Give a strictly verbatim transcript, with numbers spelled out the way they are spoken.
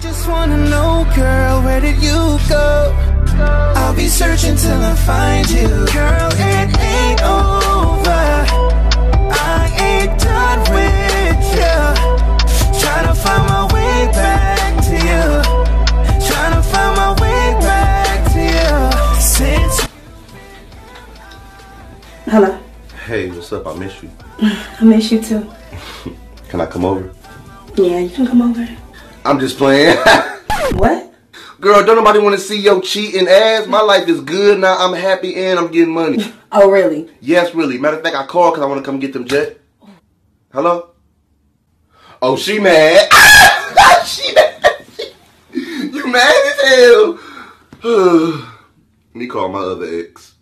just wanna know, girl, where did you go? I'll be searching till I find you. Girl, it ain't over. I ain't done with you. Trying to find my way back to you. Trying to find my way back to you. Since Hello. Hey, what's up? I miss you. I miss you too. Can I come over? Yeah, you can come over. I'm just playing. What? Girl, don't nobody want to see your cheating ass. My life is good now. I'm happy and I'm getting money. Oh, really? Yes, really. Matter of fact, I called because I want to come get them jet. Hello? Oh, she mad. She mad. You mad as hell. Let me call my other ex.